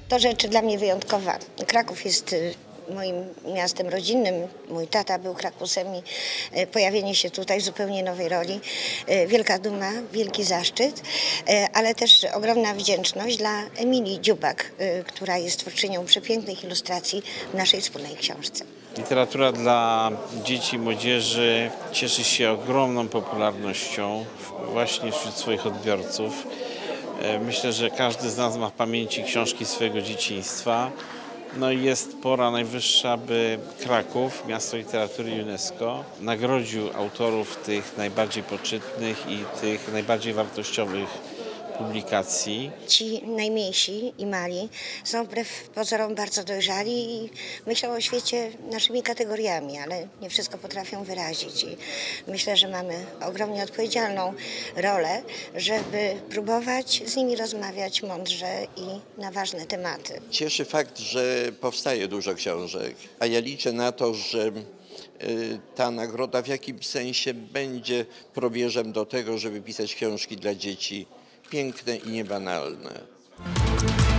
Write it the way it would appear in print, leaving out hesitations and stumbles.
To rzecz dla mnie wyjątkowa. Kraków jest moim miastem rodzinnym. Mój tata był Krakusem i pojawienie się tutaj w zupełnie nowej roli. Wielka duma, wielki zaszczyt, ale też ogromna wdzięczność dla Emilii Dziubak, która jest twórczynią przepięknych ilustracji w naszej wspólnej książce. Literatura dla dzieci i młodzieży cieszy się ogromną popularnością właśnie wśród swoich odbiorców. Myślę, że każdy z nas ma w pamięci książki swojego dzieciństwa. No i jest pora najwyższa, by Kraków, miasto literatury UNESCO, nagrodził autorów tych najbardziej poczytnych i tych najbardziej wartościowych publikacji. Ci najmniejsi i mali są wbrew pozorom bardzo dojrzali i myślą o świecie naszymi kategoriami, ale nie wszystko potrafią wyrazić. I myślę, że mamy ogromnie odpowiedzialną rolę, żeby próbować z nimi rozmawiać mądrze i na ważne tematy. Cieszy fakt, że powstaje dużo książek, a ja liczę na to, że ta nagroda w jakimś sensie będzie probierzem do tego, żeby pisać książki dla dzieci piękne i niebanalne.